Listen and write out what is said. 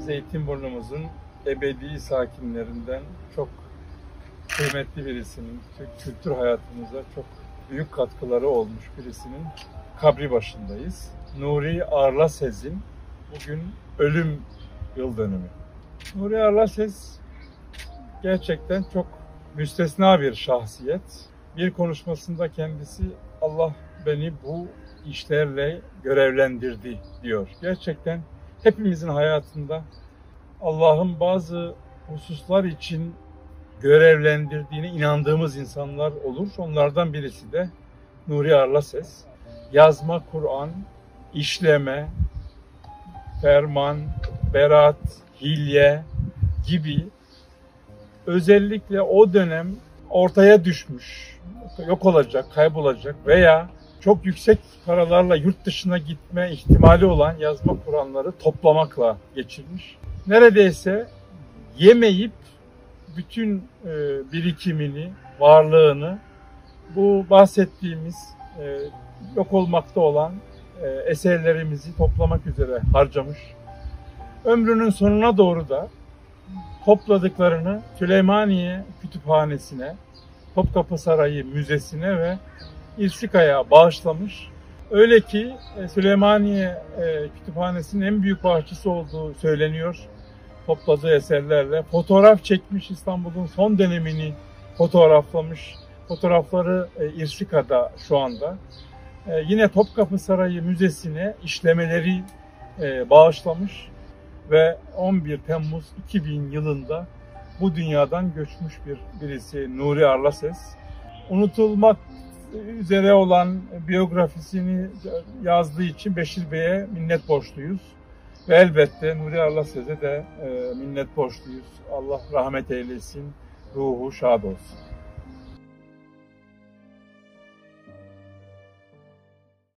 Zeytinburnumuzun ebedi sakinlerinden çok kıymetli birisinin, kültür hayatımıza çok büyük katkıları olmuş birisinin kabri başındayız. Nuri Arlasez'in bugün ölüm yıl dönümü. Nuri Arlasez gerçekten çok müstesna bir şahsiyet. Bir konuşmasında kendisi Allah beni bu işlerle görevlendirdi diyor. Gerçekten hepimizin hayatında Allah'ın bazı hususlar için görevlendirdiğine inandığımız insanlar olur. Onlardan birisi de Nuri Arlasez. Yazma Kur'an, işleme, ferman, berat, hilye gibi özellikle o dönem ortaya düşmüş, yok olacak, kaybolacak veya çok yüksek paralarla yurt dışına gitme ihtimali olan yazma Kur'anları toplamakla geçirmiş. Neredeyse yemeyip bütün birikimini, varlığını bu bahsettiğimiz yok olmakta olan eserlerimizi toplamak üzere harcamış. Ömrünün sonuna doğru da topladıklarını Süleymaniye Kütüphanesi'ne, Topkapı Sarayı Müzesi'ne ve İrsika'ya bağışlamış. Öyle ki Süleymaniye Kütüphanesi'nin en büyük bahçesi olduğu söyleniyor. Topladığı eserlerle fotoğraf çekmiş, İstanbul'un son dönemini fotoğraflamış. Fotoğrafları İrsika'da şu anda. Yine Topkapı Sarayı Müzesi'ne işlemeleri bağışlamış ve 11 Temmuz 2000 yılında bu dünyadan göçmüş birisi Nuri Arlasez. Unutulmak üzere olan biyografisini yazdığı için Beşir Bey'e minnet borçluyuz. Ve elbette Nuri Arlasez'e de minnet borçluyuz. Allah rahmet eylesin, ruhu şad olsun.